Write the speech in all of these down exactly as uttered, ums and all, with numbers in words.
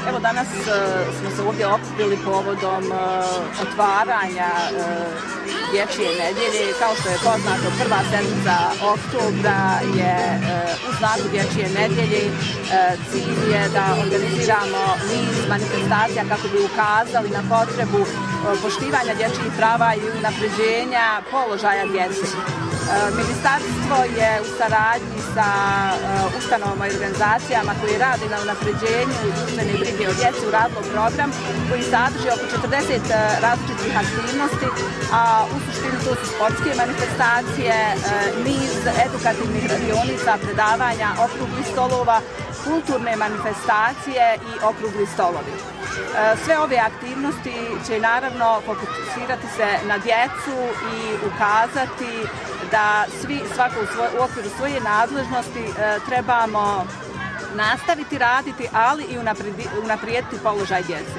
Evo danas uh, smo se ovdje okupili povodom uh, otvaranja uh, dječje nedjelje. Kao što je poznato, prva sedmica oktobra je uh, u znaku dječje nedjelje. Uh, cilj je da organiziramo niz manifestacija kako bi ukazali na potrebu uh, poštivanja dječjih prava i unapređenja položaja djece. Ministarstvo je u saradnji sa uh, ustanovama i organizacijama koji rade na unapređenju društvene brige o djeci uradilo program koji sadrži oko četrdeset uh, različitih aktivnosti, a u suštini to su sportske manifestacije, uh, niz edukativnih radionica, predavanja, okruglih stolova, kulturne manifestacije i okrugli stolovi. Sve ove aktivnosti će naravno fokusirati se na djecu i ukazati da svi, svako u, svoj, u okviru svoje nadležnosti trebamo nastaviti raditi, ali i unaprijediti položaj djece.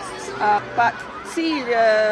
Pa cilj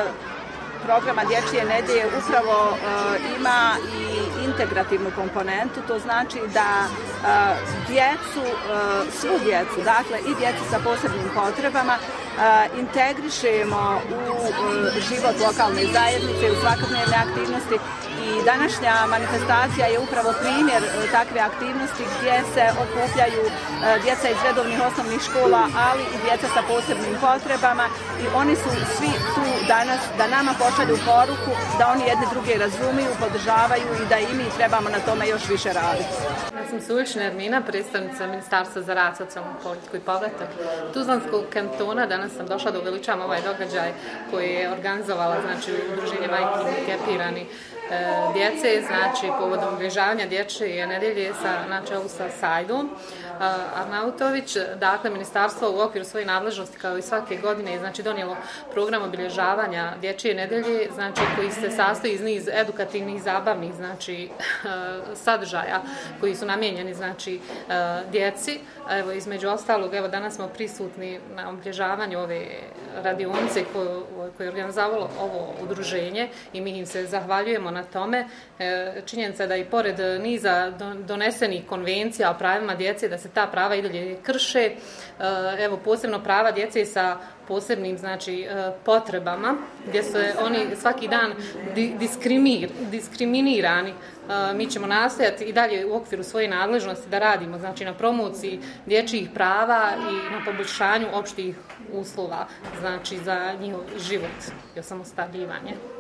programa dječje nedjelje upravo uh, ima i integrativnu komponentu, to znači da uh, djecu, uh, svu djecu, dakle i djecu sa posebnim potrebama, uh, integrišemo u uh, život lokalne zajednice, u svakodnevne aktivnosti. I današnja manifestacija je upravo primjer uh, takve aktivnosti gdje se okupljaju uh, djeca iz redovnih osnovnih škola, ali i djeca sa posebnim potrebama, i oni su svi tu danas da nama pošalju poruku da oni jedne druge razumiju, podržavaju i da i mi trebamo na tome još više raditi. Ja sam Sulična Ermina, predstavnica Ministarstva za rad, socijalnu politiku i povratak Tuzlanskog kantona. Danas sam došla da uveličam ovaj događaj koji je organizovala, znači, Udruženje majki hendikepirani e, djece, znači povodom obilježavanja dječje nedjelje sa, na čelu sa Sajdom Arnautović. Dakle, ministarstvo u okviru svoje nadležnosti kao i svake godine je, znači, donijelo program obilježavanja dječje nedjelje, znači koji se sastoji iz niz edukativnih, zabavnih, znači sadržaja koji su namijenjeni, znači, djeci. Evo, između ostalog, evo danas smo prisutni na obilježavanju ove radionice koje, koje je organizavalo ovo udruženje i mi im se zahvaljujemo na tome. Činjenica je da i pored niza donesenih konvencija o pravima djece, da se ta prava i dalje krše. Evo, posebno prava djece sa posebnim, znači, potrebama, gdje su oni svaki dan diskrimir, diskriminirani. Mi ćemo nastojati i dalje u okviru svoje nadležnosti da radimo, znači, na promociji dječjih prava i na poboljšanju opštih uslova, znači, za njihov život i osamostaljivanje.